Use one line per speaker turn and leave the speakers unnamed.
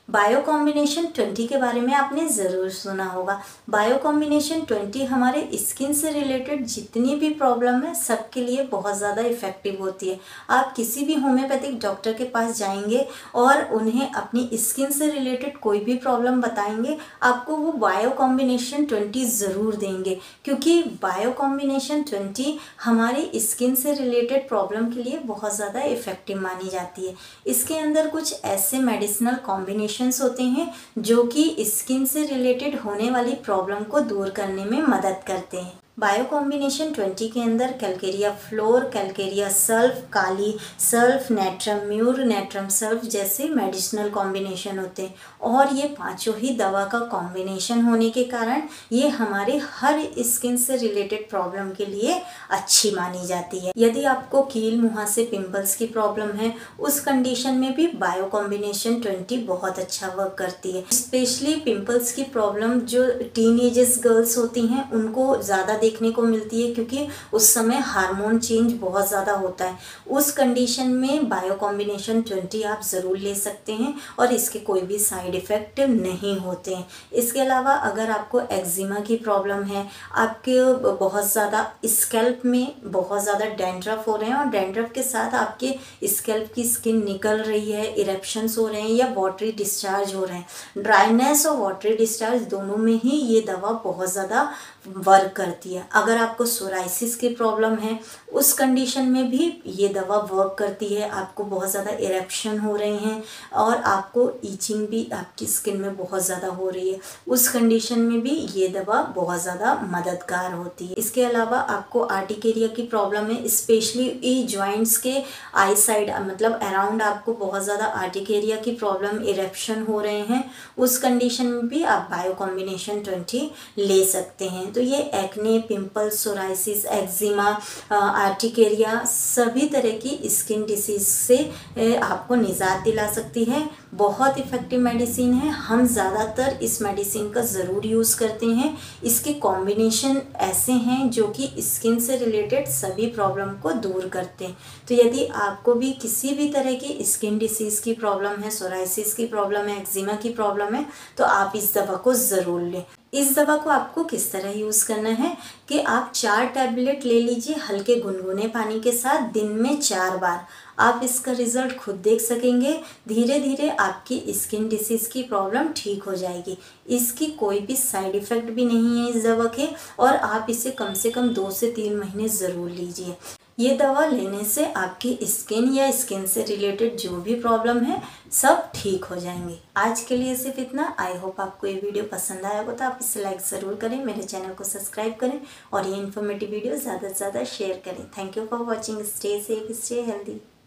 Bio combination 20 के बारे में आपने ज़रूर सुना होगा। बायो कॉम्बिनेशन 20 हमारे स्किन से रिलेटेड जितनी भी प्रॉब्लम है सबके लिए बहुत ज़्यादा इफ़ेक्टिव होती है। आप किसी भी होम्योपैथिक डॉक्टर के पास जाएंगे और उन्हें अपनी स्किन से रिलेटेड कोई भी प्रॉब्लम बताएंगे, आपको वो बायो कॉम्बिनेशन 20 ज़रूर देंगे, क्योंकि बायो कॉम्बिनेशन 20 हमारी स्किन से रिलेटेड प्रॉब्लम के लिए बहुत ज़्यादा इफ़ेक्टिव मानी जाती है। इसके अंदर कुछ ऐसे मेडिसिनल कॉम्बिनेशंस होते हैं जो कि स्किन से रिलेटेड होने वाली प्रॉब्लम को दूर करने में मदद करते हैं। बायो कॉम्बिनेशन 20 के अंदर calcarea fluor, calcarea sulph, kali sulph, natrum mur, natrum sulph जैसे मेडिसिनल कॉम्बिनेशन होते हैं और ये पांचों ही दवा का कॉम्बिनेशन होने के कारण ये हमारे हर स्किन से रिलेटेड प्रॉब्लम के लिए अच्छी मानी जाती है। यदि आपको कील मुहां से पिंपल्स की प्रॉब्लम है, उस कंडीशन में भी बायो कॉम्बिनेशन 20 बहुत अच्छा वर्क करती है। स्पेशली पिंपल्स की प्रॉब्लम जो टीनेजर्स गर्ल्स होती हैं उनको ज़्यादा देखने को मिलती है, क्योंकि उस समय हार्मोन चेंज बहुत ज़्यादा होता है। उस कंडीशन में बायो कॉम्बिनेशन 20 आप ज़रूर ले सकते हैं और इसके कोई भी साइड इफ़ेक्ट नहीं होते हैं। इसके अलावा अगर आपको एक्जिमा की प्रॉब्लम है, आपके बहुत ज़्यादा स्कैल्प में बहुत ज़्यादा डैंड्रफ हो रहे हैं और डैंड्रफ के साथ आपके स्कैल्प की स्किन निकल रही है, इरेप्शंस हो रहे हैं या वाटरी डिस्चार्ज हो रहे हैं, ड्राइनेस और वाटरी डिस्चार्ज दोनों में ही ये दवा बहुत ज़्यादा वर्क करती है। अगर आपको सोराइसिस की प्रॉब्लम है, उस कंडीशन में भी ये दवा वर्क करती है। आपको बहुत ज़्यादा इरेप्शन हो रहे हैं और आपको ईचिंग भी आपकी स्किन में बहुत ज़्यादा हो रही है, उस कंडीशन में भी ये दवा बहुत ज़्यादा मददगार होती है। इसके अलावा आपको आर्टिकेरिया की प्रॉब्लम है, स्पेशली ई जॉइंट्स के आई साइड मतलब अराउंड आपको बहुत ज़्यादा आर्टिकेरिया की प्रॉब्लम, इरेप्शन हो रहे हैं, उस कंडीशन में भी आप बायो कॉम्बिनेशन 20 ले सकते हैं। तो ये acne, pimples, psoriasis, eczema, urticaria सभी तरह की स्किन डिसीज से आपको निजात दिला सकती है। बहुत इफ़ेक्टिव मेडिसिन है। हम ज़्यादातर इस मेडिसिन का ज़रूर यूज़ करते हैं। इसके कॉम्बिनेशन ऐसे हैं जो कि स्किन से रिलेटेड सभी प्रॉब्लम को दूर करते हैं। तो यदि आपको भी किसी भी तरह की स्किन डिसीज़ की प्रॉब्लम है, सोराइसिस की प्रॉब्लम है, एक्जिमा की प्रॉब्लम है, तो आप इस दवा को ज़रूर लें। इस दवा को आपको किस तरह यूज़ करना है कि आप 4 टैबलेट ले लीजिए हल्के गुनगुने पानी के साथ, दिन में 4 बार। आप इसका रिज़ल्ट खुद देख सकेंगे। धीरे धीरे आपकी स्किन डिसीज़ की प्रॉब्लम ठीक हो जाएगी। इसकी कोई भी साइड इफ़ेक्ट भी नहीं है इस दवा के, और आप इसे कम से कम 2 से 3 महीने ज़रूर लीजिए। ये दवा लेने से आपकी स्किन या स्किन से रिलेटेड जो भी प्रॉब्लम है सब ठीक हो जाएंगे। आज के लिए सिर्फ इतना। आई होप आपको ये वीडियो पसंद आया हो तो आप इसे लाइक ज़रूर करें, मेरे चैनल को सब्सक्राइब करें और ये इन्फॉर्मेटिव वीडियो ज़्यादा से ज़्यादा शेयर करें। Thank you for watching. Stay safe, stay healthy.